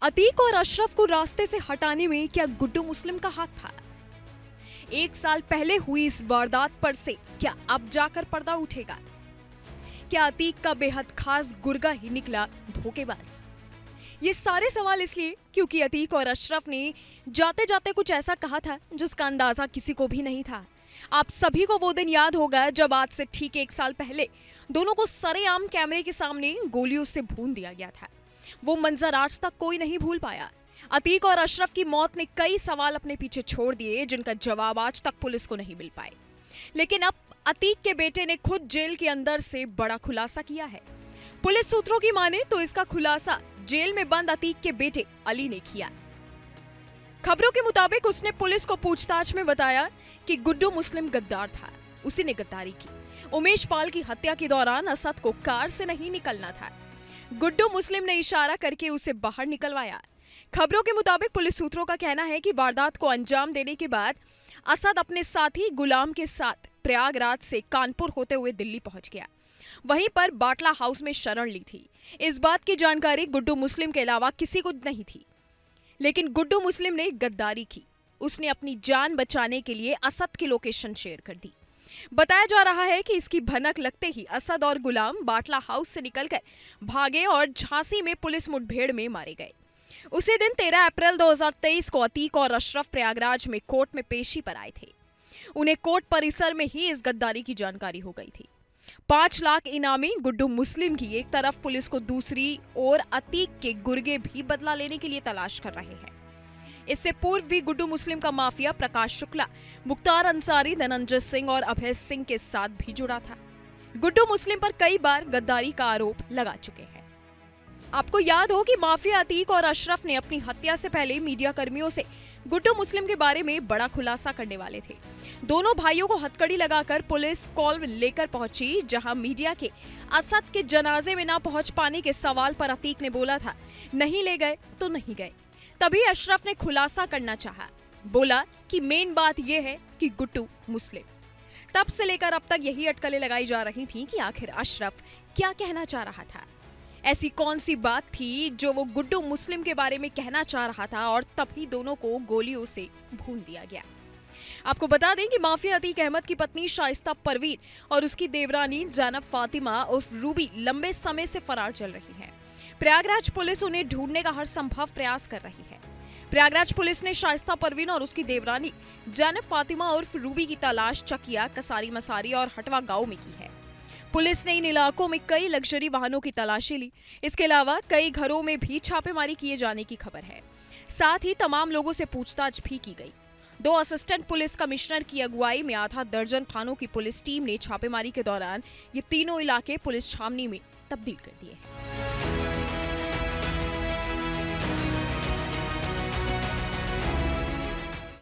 अतीक और अशरफ को रास्ते से हटाने में क्या गुड्डू मुस्लिम का हाथ था? एक साल पहले हुई इस वारदात पर से क्या अब जाकर पर्दा उठेगा? क्या अतीक का बेहद खास गुर्गा ही निकला धोखेबाज? ये सारे सवाल इसलिए क्योंकि अतीक और अशरफ ने जाते जाते कुछ ऐसा कहा था जिसका अंदाजा किसी को भी नहीं था। आप सभी को वो दिन याद होगा जब आज से ठीक एक साल पहले दोनों को सरेआम कैमरे के सामने गोलियों से भून दिया गया था। वो मंजर आज तक कोई नहीं भूल पाया। अतीक और अशरफ की मौत ने कई सवाल अपने पीछे छोड़ दिए जिनका जवाब आज तक पुलिस को नहीं मिल पाए। लेकिन अब अतीक के बेटे ने खुद जेल के अंदर से बड़ा खुलासा किया है। पुलिस सूत्रों की माने तो इसका खुलासा जेल में बंद अतीक के बेटे अली ने किया। खबरों के मुताबिक उसने पुलिस को पूछताछ में बताया कि गुड्डू मुस्लिम गद्दार था, उसी ने गद्दारी की। उमेश पाल की हत्या के दौरान असद को कार से नहीं निकलना था, गुड्डू मुस्लिम ने इशारा करके उसे बाहर निकलवाया। खबरों के मुताबिक पुलिस सूत्रों का कहना है कि वारदात को अंजाम देने के बाद असद अपने साथी गुलाम के साथ प्रयागराज से कानपुर होते हुए दिल्ली पहुंच गया। वहीं पर बाटला हाउस में शरण ली थी। इस बात की जानकारी गुड्डू मुस्लिम के अलावा किसी को नहीं थी, लेकिन गुड्डू मुस्लिम ने गद्दारी की। उसने अपनी जान बचाने के लिए असद की लोकेशन शेयर कर दी। बताया जा रहा है कि इसकी भनक लगते ही असद और गुलाम बाटला हाउस से निकलकर भागे और झांसी में पुलिस मुठभेड़ में मारे गए। उसी दिन 13 अप्रैल 2023 को अतीक और अशरफ प्रयागराज में कोर्ट में पेशी पर आए थे। उन्हें कोर्ट परिसर में ही इस गद्दारी की जानकारी हो गई थी। 5 लाख इनामी गुड्डू मुस्लिम की एक तरफ पुलिस को दूसरी ओर अतीक के गुर्गे भी बदला लेने के लिए तलाश कर रहे हैं। इससे पूर्व भी गुड्डू मुस्लिम का माफिया प्रकाश शुक्ला, मुख्तार अंसारी, धनंजय सिंह और अभय सिंह के साथ भी जुड़ा था। गुड्डू मुस्लिम पर कई बार गद्दारी का आरोप लगा चुके हैं। आपको याद हो कि माफिया अतीक और अशरफ ने अपनी हत्या से पहले मीडिया कर्मियों से गुड्डू मुस्लिम के बारे में बड़ा खुलासा करने वाले थे। दोनों भाइयों को हथकड़ी लगाकर पुलिस कॉल लेकर पहुंची, जहां मीडिया के असद के जनाजे में ना पहुंच पाने के सवाल पर अतीक ने बोला था, नहीं ले गए तो नहीं गए। तभी अशरफ ने खुलासा करना चाहा, बोला कि मेन बात यह है कि गुड्डू मुस्लिम। तब से लेकर अब तक यही अटकलें लगाई जा रही थीं कि आखिर अशरफ क्या कहना चाह रहा था। ऐसी कौन सी बात थी जो वो गुड्डू मुस्लिम के बारे में कहना चाह रहा था और तभी दोनों को गोलियों से भून दिया गया। आपको बता दें कि माफिया अतीक अहमद की पत्नी शाइस्ता परवीन और उसकी देवरानी जैनब फातिमा उर्फ रूबी लंबे समय से फरार चल रही है। प्रयागराज पुलिस उन्हें ढूंढने का हर संभव प्रयास कर रही है। प्रयागराज पुलिस ने शाइस्ता परवीन और उसकी देवरानी जैनब फातिमा उर्फ रूबी की तलाश चकिया, कसारी मसारी और हटवा गांव में की है। पुलिस ने इन इलाकों में कई लग्जरी वाहनों की तलाशी ली। इसके अलावा कई घरों में भी छापेमारी किए जाने की खबर है। साथ ही तमाम लोगों से पूछताछ भी की गई। 2 असिस्टेंट पुलिस कमिश्नर की अगुवाई में आधा दर्जन थानों की पुलिस टीम ने छापेमारी के दौरान ये तीनों इलाके पुलिस छावनी में तब्दील कर दिए हैं।